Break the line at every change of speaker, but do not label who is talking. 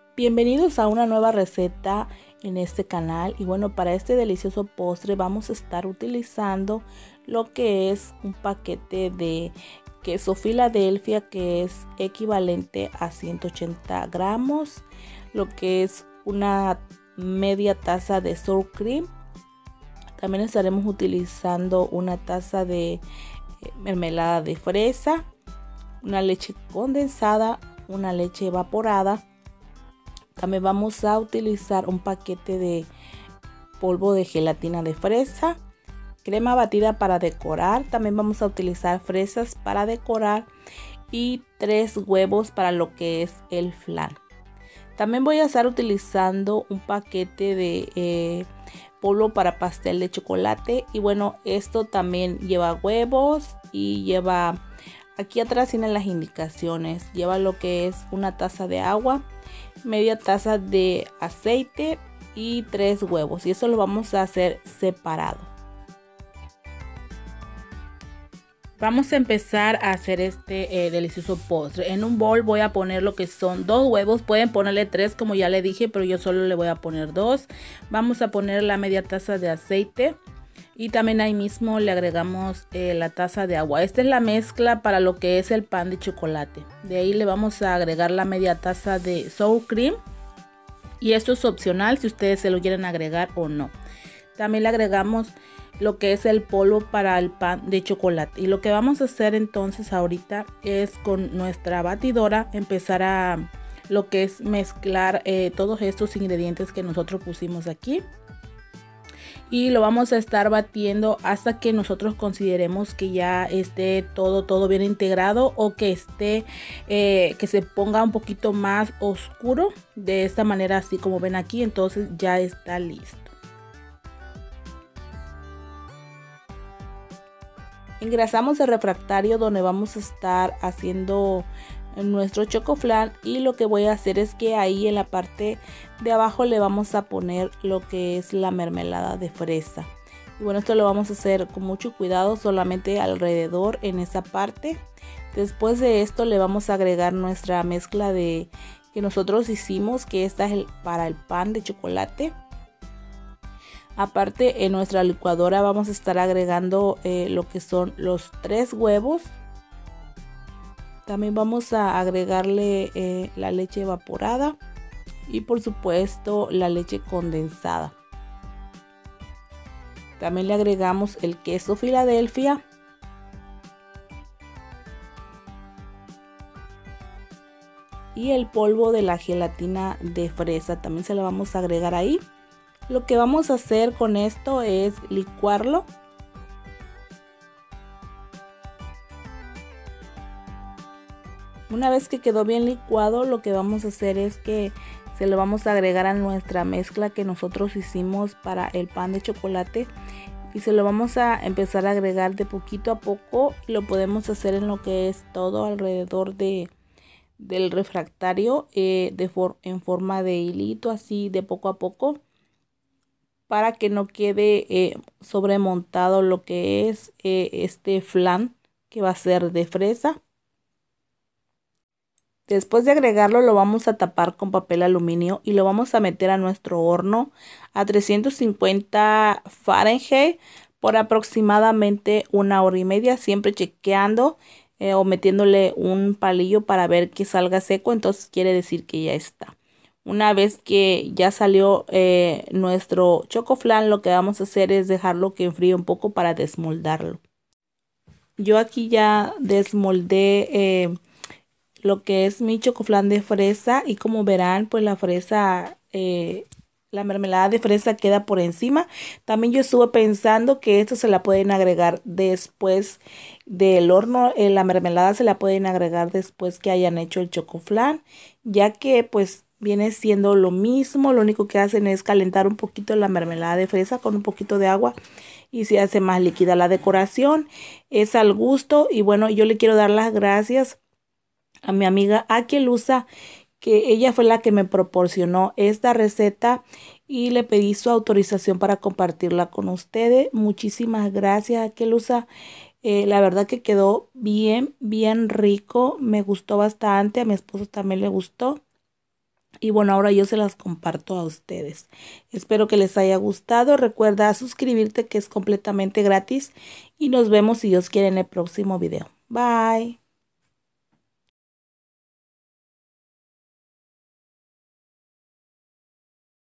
Bienvenidos a una nueva receta en este canal y bueno, para este delicioso postre vamos a estar utilizando lo que es un paquete de queso Filadelfia, que es equivalente a 180 gramos, lo que es una media taza de sour cream. También estaremos utilizando una taza de mermelada de fresa, una leche condensada, una leche evaporada. También vamos a utilizar un paquete de polvo de gelatina de fresa, crema batida para decorar. También vamos a utilizar fresas para decorar y 3 huevos para lo que es el flan. También voy a estar utilizando un paquete de polvo para pastel de chocolate. Y bueno, esto también lleva huevos y lleva, aquí atrás tienen las indicaciones, lleva lo que es una taza de agua, media taza de aceite y 3 huevos, y eso lo vamos a hacer separado. Vamos a empezar a hacer este delicioso postre. En un bol voy a poner lo que son 2 huevos, pueden ponerle 3 como ya le dije, pero yo solo le voy a poner 2. Vamos a poner la media taza de aceite y también ahí mismo le agregamos la taza de agua. Esta es la mezcla para lo que es el pan de chocolate. De ahí le vamos a agregar la media taza de sour cream, y esto es opcional si ustedes se lo quieren agregar o no. También le agregamos lo que es el polvo para el pan de chocolate. Y lo que vamos a hacer entonces ahorita es con nuestra batidora empezar a lo que es mezclar todos estos ingredientes que nosotros pusimos aquí. Y lo vamos a estar batiendo hasta que nosotros consideremos que ya esté todo bien integrado, o que esté que se ponga un poquito más oscuro. De esta manera, así como ven aquí, entonces ya está listo. Engrasamos el refractario donde vamos a estar haciendo nuestro chocoflan, y lo que voy a hacer es que ahí en la parte de abajo le vamos a poner lo que es la mermelada de fresa. Y bueno, esto lo vamos a hacer con mucho cuidado, solamente alrededor en esa parte. Después de esto le vamos a agregar nuestra mezcla que nosotros hicimos, que esta es para el pan de chocolate. Aparte, en nuestra licuadora vamos a estar agregando lo que son los 3 huevos. También vamos a agregarle la leche evaporada y por supuesto la leche condensada. También le agregamos el queso Filadelfia. Y el polvo de la gelatina de fresa también se lo vamos a agregar ahí. Lo que vamos a hacer con esto es licuarlo. Una vez que quedó bien licuado, lo que vamos a hacer es que se lo vamos a agregar a nuestra mezcla que nosotros hicimos para el pan de chocolate, y se lo vamos a empezar a agregar de poquito a poco. Y lo podemos hacer en lo que es todo alrededor del refractario, en forma de hilito, así de poco a poco, para que no quede sobremontado lo que es este flan que va a ser de fresa. Después de agregarlo, lo vamos a tapar con papel aluminio y lo vamos a meter a nuestro horno a 350 Fahrenheit por aproximadamente 1 hora y media, siempre chequeando o metiéndole un palillo para ver que salga seco. Entonces quiere decir que ya está. Una vez que ya salió nuestro chocoflan, lo que vamos a hacer es dejarlo que enfríe un poco para desmoldarlo. Yo aquí ya desmoldé lo que es mi chocoflan de fresa, y como verán, pues la fresa, la mermelada de fresa queda por encima. También yo estuve pensando que esto se la pueden agregar después del horno. La mermelada se la pueden agregar después que hayan hecho el chocoflan, ya que pues viene siendo lo mismo. Lo único que hacen es calentar un poquito la mermelada de fresa con un poquito de agua y se hace más líquida. La decoración es al gusto, y bueno, yo le quiero dar las gracias a mi amiga Akelusa, que ella fue la que me proporcionó esta receta, y le pedí su autorización para compartirla con ustedes. Muchísimas gracias, Akelusa. La verdad que quedó bien rico, me gustó bastante, a mi esposo también le gustó. Y bueno, ahora yo se las comparto a ustedes. Espero que les haya gustado. Recuerda suscribirte, que es completamente gratis. Y nos vemos, si Dios quiere, en el próximo video. Bye.